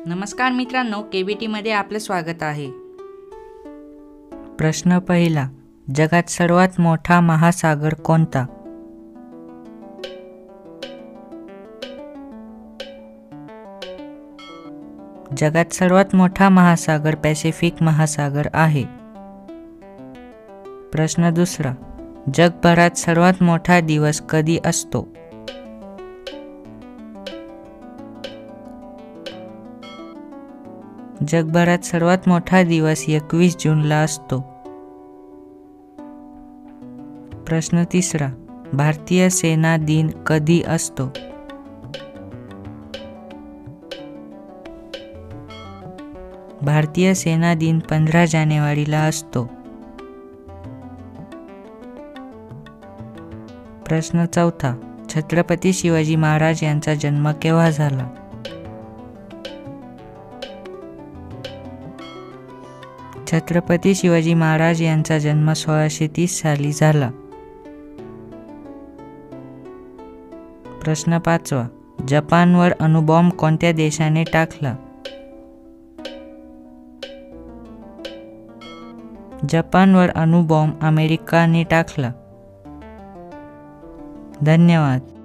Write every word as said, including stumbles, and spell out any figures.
नमस्कार मित्रांनो, के बी टीमध्ये आपलं स्वागत आहे। प्रश्न पहिला, जगात सर्वात मोठा महासागर कोणता? जगात सर्वात मोठा महासागर पॅसिफिक महासागर आहे। प्रश्न दुसरा, जगभरात सर्वात मोठा दिवस कधी असतो? जगभरात सर्वात मोठा दिवस एकवीस जूनला असतो। प्रश्न तिसरा, भारतीय सेना दिन कधी असतो? भारतीय सेना दिन पंधरा जानेवारीला असतो। प्रश्न चौथा, छत्रपती शिवाजी महाराज यांचा जन्म केव्हा झाला? छत्रपती शिवाजी महाराज यांचा जन्म सोळाशे तीस साली झाला। प्रश्न पाचवा, जपानवर अणुबॉम्ब कोणत्या देशाने टाकला? जपानवर अणुबॉम्ब अमेरिकाने टाकला। धन्यवाद।